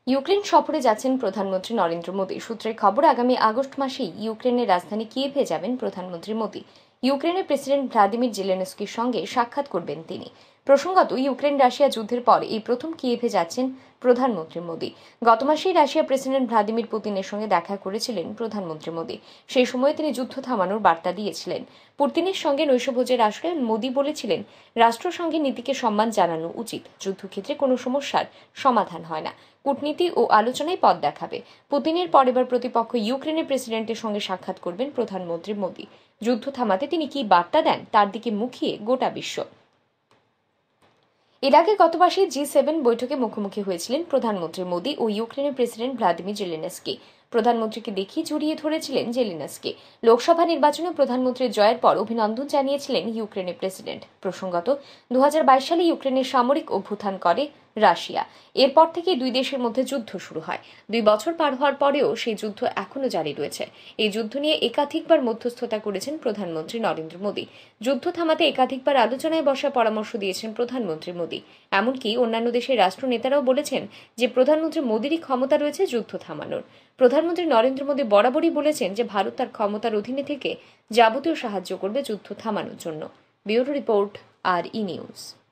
Ukraine সফরে যাচ্ছেন প্রধানমন্ত্রী নরেন্দ্র মোদী। সূত্রের খবর, আগামী আগস্ট মাসেই ইউক্রেনের রাজধানী কিয়েভে যাবেন প্রধানমন্ত্রী মোদী। ইউক্রেনের প্রেসিডেন্ট ভ্লাদিমির জেলেনস্কির সঙ্গে সাক্ষাৎ করবেন তিনি। প্রসঙ্গত, ইউক্রেন রাশিয়া যুদ্ধের পর এই প্রথম কিয়েভে যাচ্ছেন প্রধানমন্ত্রী মোদী। গত মাসেই রাশিয়া প্রেসিডেন্ট ভ্লাদিমির পুতিনের সঙ্গে দেখা করেছিলেন প্রধানমন্ত্রী মোদী। সেই সময় তিনি যুদ্ধ থামানোর বার্তা দিয়েছিলেন। পুতিনের সঙ্গে নৈশভোজের আসরে মোদী বলেছিলেন, রাষ্ট্রসংঘের নীতিকে সম্মান জানানো উচিত। যুদ্ধক্ষেত্রে কোনো সমস্যার সমাধান হয় না, কূটনীতি ও আলোচনায় পথ দেখাবে। পুতিনের পর এবার প্রতিপক্ষ ইউক্রেনের প্রেসিডেন্টের সঙ্গে সাক্ষাৎ করবেন প্রধানমন্ত্রী মোদী। যুদ্ধ থামাতে তিনি কি বার্তা দেন তার দিকে মুখিয়ে গোটা বিশ্ব। এর আগে গত মাসে G7 বৈঠকে মুখোমুখি হয়েছিলেন প্রধানমন্ত্রী মোদী ও ইউক্রেনের প্রেসিডেন্ট ভ্লাদিমির জেলেনস্কি। প্রধানমন্ত্রীকে দেখিয়ে জড়িয়ে ধরেছিলেন জেলেনস্কি। লোকসভা নির্বাচনে প্রধানমন্ত্রীর জয়ের পর অভিনন্দন জানিয়েছিলেন ইউক্রেনের প্রেসিডেন্ট। প্রসঙ্গত, 2022 সালে ইউক্রেনের সামরিক অভ্যুত্থান করে রাশিয়া। এরপর থেকে দুই দেশের মধ্যে যুদ্ধ শুরু হয়। 2 বছর পার হওয়ার পরেও সেই যুদ্ধ এখনো জারি রয়েছে। এই যুদ্ধ নিয়ে একাধিকবার মধ্যস্থতা করেছেন প্রধানমন্ত্রী নরেন্দ্র মোদী। যুদ্ধ থামাতে একাধিকবার আলোচনায় বসার পরামর্শ দিয়েছেন প্রধানমন্ত্রী মোদী। এমনকি অন্যান্য দেশের রাষ্ট্রনেতারাও বলেছেন যে প্রধানমন্ত্রী মোদীরই ক্ষমতা রয়েছে যুদ্ধ থামানোর। প্রধানমন্ত্রী নরেন্দ্র মোদী বরাবরই বলেছেন যে ভারত তার ক্ষমতার অধীনে থেকে যাবতীয় সাহায্য করবে যুদ্ধ থামানোর জন্য। Bureau report, RE news.